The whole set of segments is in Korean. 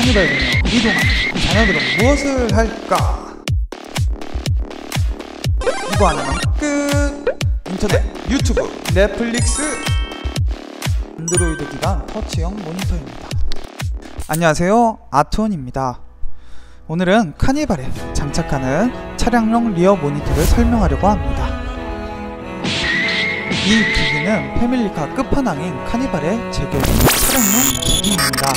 카니발 분야 이동안 자녀들은 무엇을 할까? 이거 하나면 끝! 인터넷, 유튜브, 넷플릭스, 안드로이드 기반 터치형 모니터입니다. 안녕하세요, 아트원입니다. 오늘은 카니발에 장착하는 차량용 리어 모니터를 설명하려고 합니다. 이 기기는 패밀리카 끝판왕인 카니발의 제격인 차량용 기기입니다.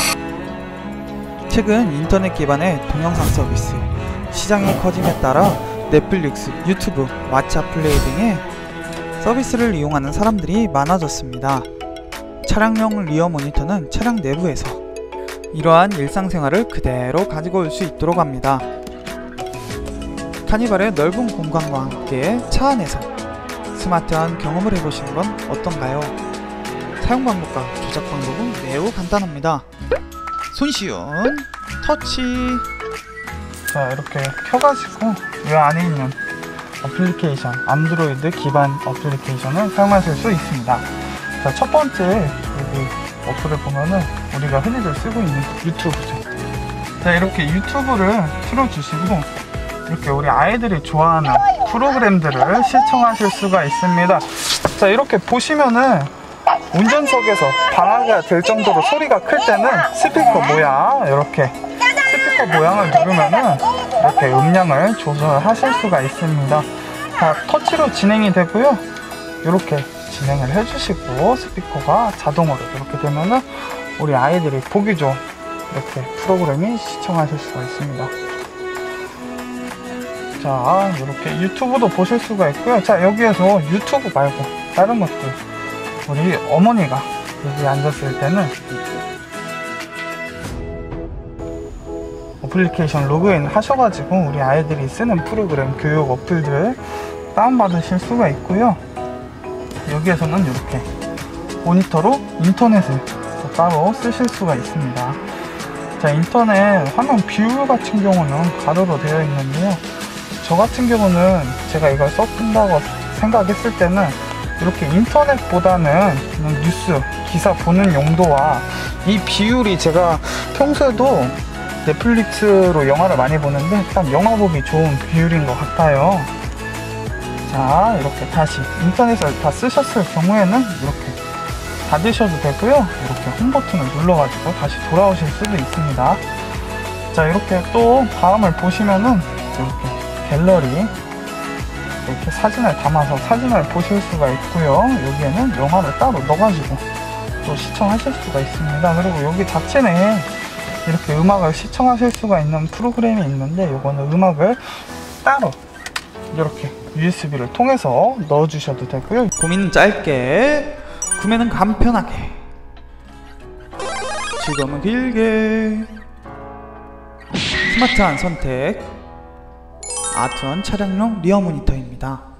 최근 인터넷 기반의 동영상 서비스, 시장의 커짐에 따라 넷플릭스, 유튜브, 왓챠 플레이 등의 서비스를 이용하는 사람들이 많아졌습니다. 차량용 리어 모니터는 차량 내부에서 이러한 일상생활을 그대로 가지고 올 수 있도록 합니다. 카니발의 넓은 공간과 함께 차 안에서 스마트한 경험을 해보시는 건 어떤가요? 사용 방법과 조작 방법은 매우 간단합니다. 손쉬운 터치. 자, 이렇게 켜가지고 이 안에 있는 어플리케이션, 안드로이드 기반 어플리케이션을 사용하실 수 있습니다. 자, 첫 번째 여기 어플을 보면은 우리가 흔히들 쓰고 있는 유튜브죠. 자, 이렇게 유튜브를 틀어주시고 이렇게 우리 아이들이 좋아하는 프로그램들을 시청하실 수가 있습니다. 자, 이렇게 보시면은 운전석에서 방해가 될 정도로 소리가 클 때는 스피커 모양, 이렇게 스피커 모양을 누르면은 이렇게 음량을 조절하실 수가 있습니다. 자, 터치로 진행이 되고요. 이렇게 진행을 해주시고 스피커가 자동으로 이렇게 되면은 우리 아이들이 보기 좋은 이렇게 프로그램이 시청하실 수가 있습니다. 자, 이렇게 유튜브도 보실 수가 있고요. 자, 여기에서 유튜브 말고 다른 것들, 우리 어머니가 여기 앉았을 때는 어플리케이션 로그인 하셔가지고 우리 아이들이 쓰는 프로그램, 교육 어플들 다운받으실 수가 있고요. 여기에서는 이렇게 모니터로 인터넷을 따로 쓰실 수가 있습니다. 자, 인터넷 화면 비율 같은 경우는 가로로 되어 있는데요. 저 같은 경우는 제가 이걸 써본다고 생각했을 때는 이렇게 인터넷보다는 뉴스, 기사 보는 용도와 이 비율이, 제가 평소에도 넷플릭스로 영화를 많이 보는데 딱 영화 보기 좋은 비율인 것 같아요. 자, 이렇게 다시 인터넷을 다 쓰셨을 경우에는 이렇게 닫으셔도 되고요. 이렇게 홈 버튼을 눌러가지고 다시 돌아오실 수도 있습니다. 자, 이렇게 또 다음을 보시면은 이렇게 갤러리, 이렇게 사진을 담아서 사진을 보실 수가 있고요. 여기에는 영화를 따로 넣어가지고 또 시청하실 수가 있습니다. 그리고 여기 자체 내에 이렇게 음악을 시청하실 수가 있는 프로그램이 있는데, 이거는 음악을 따로 이렇게 USB를 통해서 넣어주셔도 되고요. 고민은 짧게, 구매는 간편하게, 즐거움은 길게. 스마트한 선택, 아트원 차량용 리어 모니터입니다.